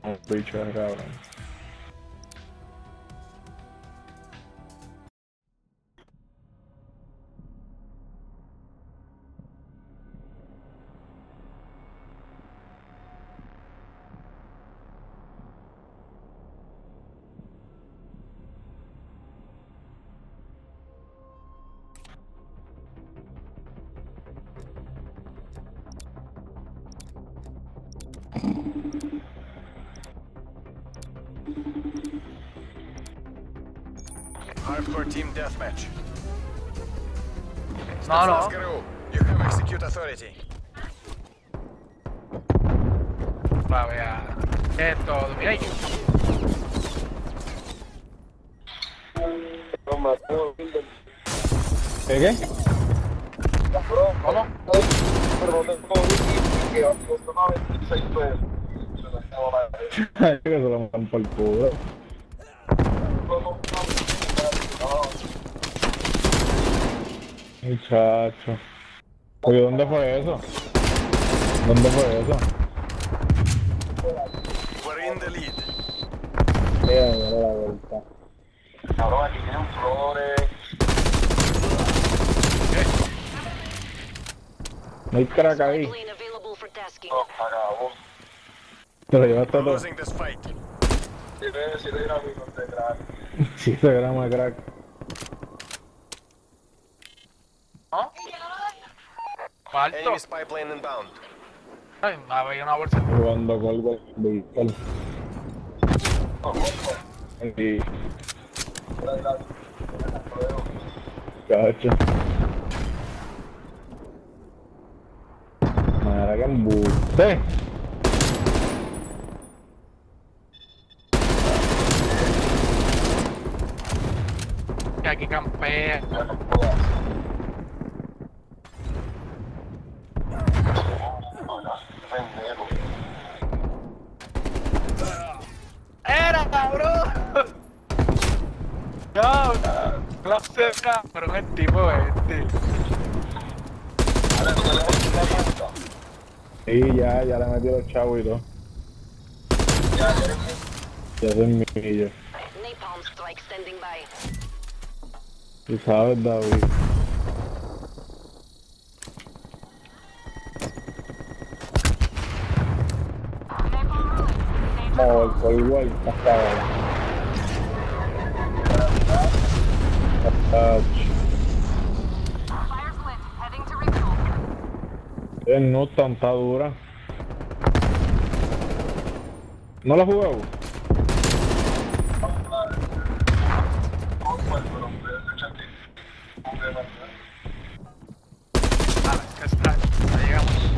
Un bicho de cabrón. Hardcore team deathmatch. No. You have execute authority. La vea. Esto, mira ahí. ¿Qué? ¿Cómo? Que se lo matan por el culo. Muchacho. Oye, ¿dónde fue eso? ¿Dónde fue eso? We're in the lead. Mira, mira la vuelta. Cabrón, aquí tienen flores. No hay crack ahí. Lane available for tasking. No, acabó. Te lo llevaste We're todo. losing this fight. 7 gramitos de crack. 7 gramos de crack. ¿No? Falto. Enemy spy plane inbound. Ay, había una bolsa. Jugando Colbert Vehicle. Y... Cacho. Mira que embuste. Que aquí campea. ¡Era, cabrón! No, clase cabrón el tipo este. Y ya le metí los chavos y todo. Ya soy millo. Napalm strike standing by. Tú sabes, David. No, el Colbert hasta ahora. Fire split. Heading to refuel. El Newton está dura. ¿No la jugó? Vale, ya está. Ya llegamos.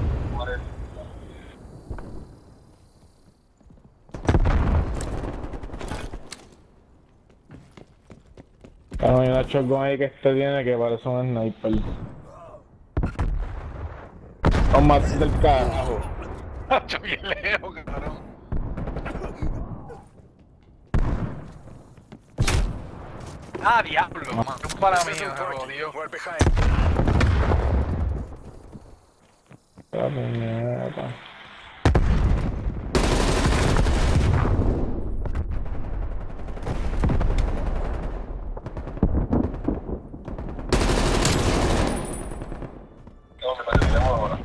Ah, hay una shotgun ahí que este tiene que parece un sniper. Vamos más del carajo. Yo bien lejos, cabrón. Ah, diablo, man. Un para mí, This isn't me working. jodió. We're behind. La puñeta. No, me parece ahora.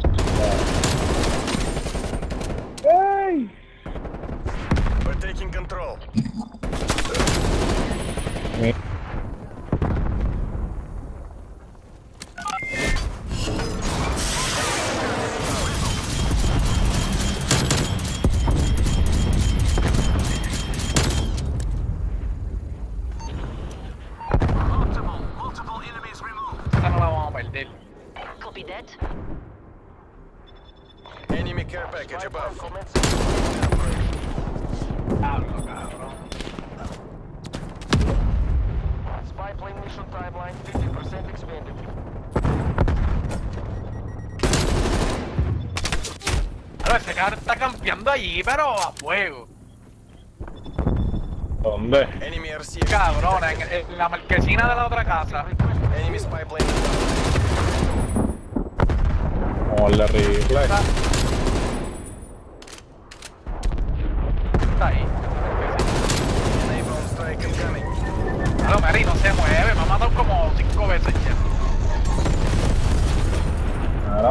¡Ey! We're taking control. Multiple enemies removed. Esta no la vamos a perder. Copy that. Enemy care package above. Diablo, cabrón. Spy plane mission timeline 50% expanded. Claro, ese cabrón está campeando allí, pero a fuego. ¿Dónde? Enemy RC. Cabrón, en la marquesina de la otra casa. Enemy spy plane inbound. Vamos a darle rifle.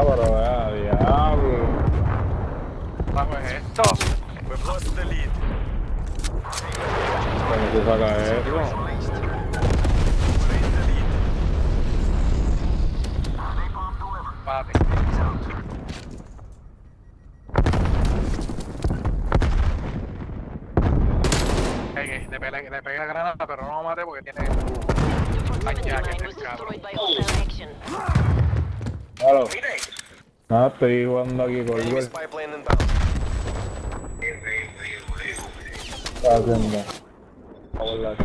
pero vea, diablo. Bajo es esto. We've lost the lead. ¿Cómo se saca eso? We're in the lead. Papi. Le pega granada, pero no lo mate porque tiene. Ay, ya, que Mine was te cabrón. destroyed by hostile action. Claro. Ah, estoy jugando aquí con Enemy Gol. spy plane inbound. ¿Qué está haciendo? Vamos a la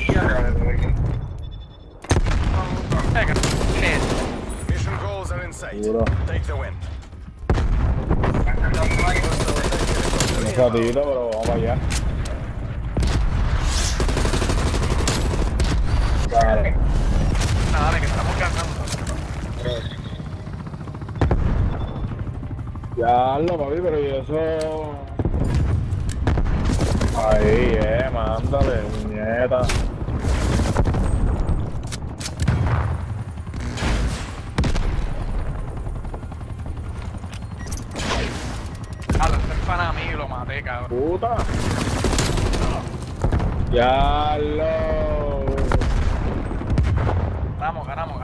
Mission goals are in sight. Seguro. Take the win. Un ratito, pero vamos para allá. Dale. Dale, que estamos ganando. Ya lo papi, pero y eso. Ahí, mándale, nieta. Este pana mío lo maté, cabrón. Puta. Ya lo. Ganamos.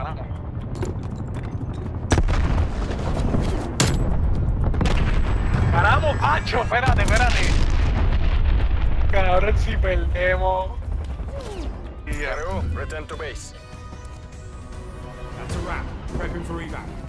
¡Ganamos, Pancho! Espérate. Cabrón, si perdemos. Cargo, return to base. That's a wrap. Prepping for evac.